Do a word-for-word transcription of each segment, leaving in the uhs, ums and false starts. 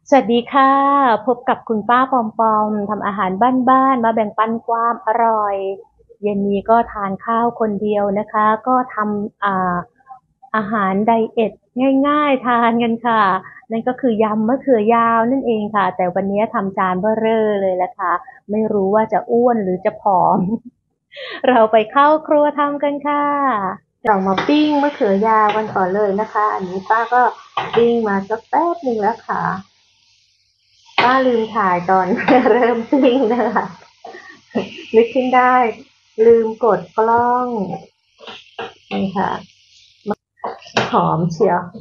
สวัสดีค่ะพบกับคุณป้าปอมปอมทำอาหารบ้านๆมาแบ่งปันความอร่อยเย็นนี้ก็ทานข้าวคนเดียวนะคะก็ทำอ่าอาหารไดเอทง่ายๆทานกันค่ะนั่นก็คือยำมะเขือยาวนั่นเองค่ะแต่วันนี้ทำจานเบ้อเร่อเลยละค่ะไม่รู้ว่าจะอ้วนหรือจะผอมเราไปเข้าครัวทำกันค่ะเรามาปิ้งมะเขือยาวกันก่อนเลยนะคะอันนี้ป้าก็ปิ้งมาสักแป๊บหนึ่งแล้วค่ะ ป้าลืมถ่ายตอนเริ่มปิ้งนะคะนึกขึ้นได้ลืมกดกล้องนี่ค่ะหอมเชียว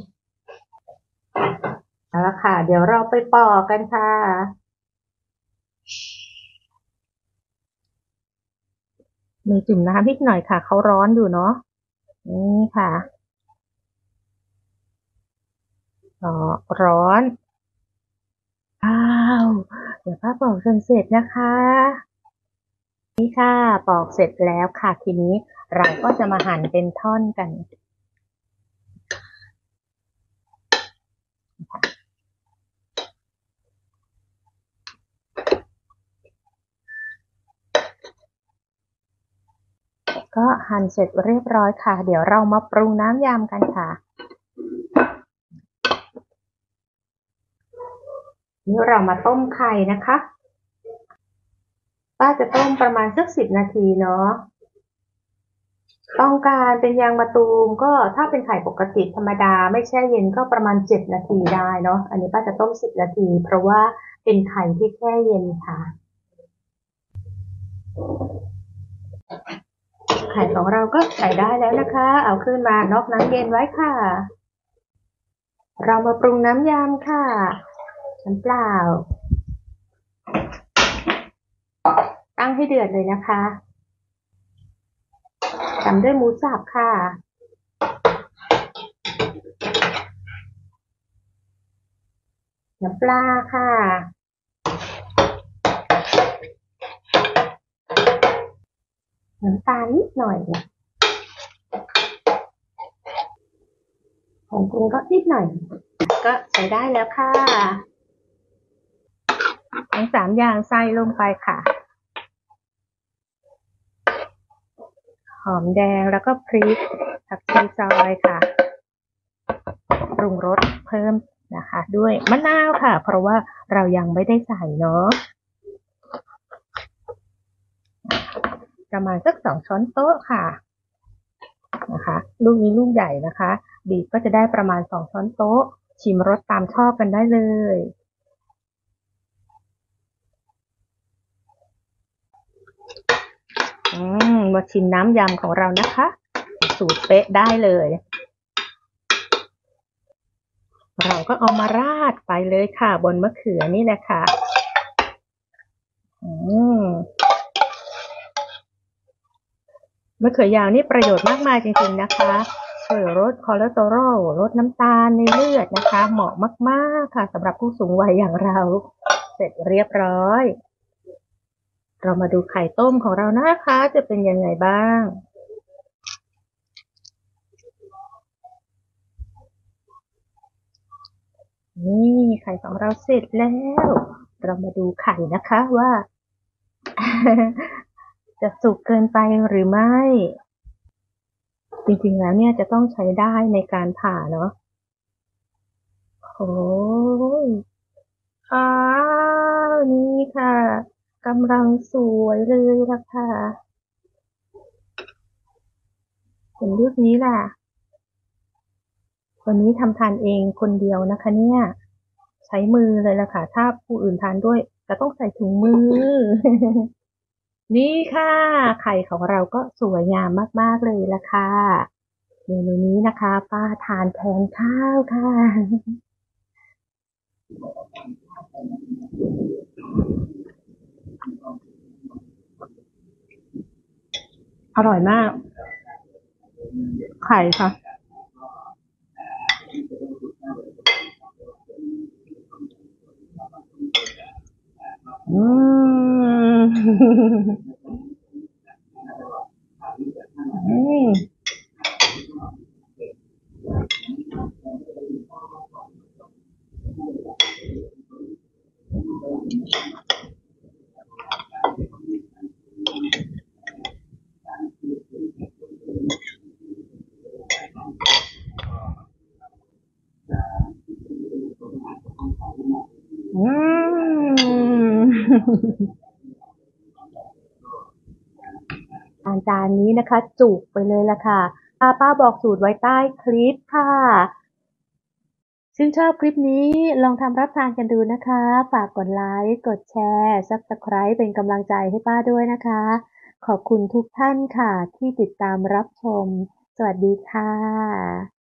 เอาละค่ะเดี๋ยวเราไปปอกกันค่ะมือจุ่มน้ำนิดหน่อยค่ะเขาร้อนอยู่เนาะนี่ค่ะอ๋อร้อนอ้าวเดี๋ยวป้าปอกจนเสร็จนะคะนี่ค่ะปอกเสร็จแล้วค่ะทีนี้เราก็จะมาหั่นเป็นท่อนกัน ก็หั่นเสร็จเรียบร้อยค่ะเดี๋ยวเรามาปรุงน้ำยำกันค่ะนี่เรามาต้มไข่นะคะป้าจะต้มประมาณสักสิบนาทีเนาะต้องการเป็นยางมะตูมก็ถ้าเป็นไข่ปกติธรรมดาไม่แช่เย็นก็ประมาณเจ็ดนาทีได้เนาะอันนี้ป้าจะต้มสิบนาทีเพราะว่าเป็นไข่ที่แช่เย็นค่ะไข่ของเราก็ใส่ได้แล้วนะคะเอาขึ้นมานอกน้ำเย็นไว้ค่ะเรามาปรุงน้ำยำค่ะน้ำเปล่าตั้งให้เดือดเลยนะคะตามด้วยหมูสับค่ะน้ำปลาค่ะน้ำตาลนิดหน่อยผงปรุงรสนิดหน่อยก็ใช้ได้แล้วค่ะทั้งสามอย่างใส่ลงไปค่ะหอมแดงแล้วก็พริกผักชีซอยค่ะปรุงรสเพิ่มนะคะด้วยมะนาวค่ะเพราะว่าเรายังไม่ได้ใส่เนาะประมาณสักสองช้อนโต๊ะค่ะนะคะลูกนี้ลูกใหญ่นะคะบีบก็จะได้ประมาณสองช้อนโต๊ะชิมรสตามชอบกันได้เลยอืมมาชิมน้ำยำของเรานะคะสูตรเป๊ะได้เลยเราก็เอามาราดไปเลยค่ะบนมะเขือนี่แหละค่ะอืมมะเขือยาวนี่ประโยชน์มากมายจริงๆนะคะช่วยลดคอเลสเตอรอลลดน้ำตาลในเลือดนะคะเหมาะมากๆค่ะสำหรับผู้สูงวัยอย่างเราเสร็จเรียบร้อยเรามาดูไข่ต้มของเรานะคะจะเป็นยังไงบ้างนี่ไข่ของเราเสร็จแล้วเรามาดูไข่นะคะว่าจะสุกเกินไปหรือไม่จริงๆแล้วเนี่ยจะต้องใช้ได้ในการผ่าเนาะโอ้ยอ้าวนี่ค่ะกำลังสวยเลยล่ะค่ะเห็นรูปนี้ล่ะวันนี้ทำทานเองคนเดียวนะคะเนี่ยใช้มือเลยล่ะค่ะถ้าผู้อื่นทานด้วยจะต้องใส่ถุงมือ นี่ค่ะไข่ของเราก็สวยงามมากๆเลยล่ะค่ะเมนูนี้นะคะป้าทานแทนข้าวค่ะอร่อยมากไข่ค่ะอืมอืมอืม ทานจานนี้นะคะจุกไปเลยล่ะค่ะป้าป้าบอกสูตรไว้ใต้คลิปค่ะซึ่งชอบคลิปนี้ลองทำรับทานกันดูนะคะฝากกดไลค์กดแชร์ ซับสไครบ์ เป็นกำลังใจให้ป้าด้วยนะคะขอบคุณทุกท่านค่ะที่ติดตามรับชมสวัสดีค่ะ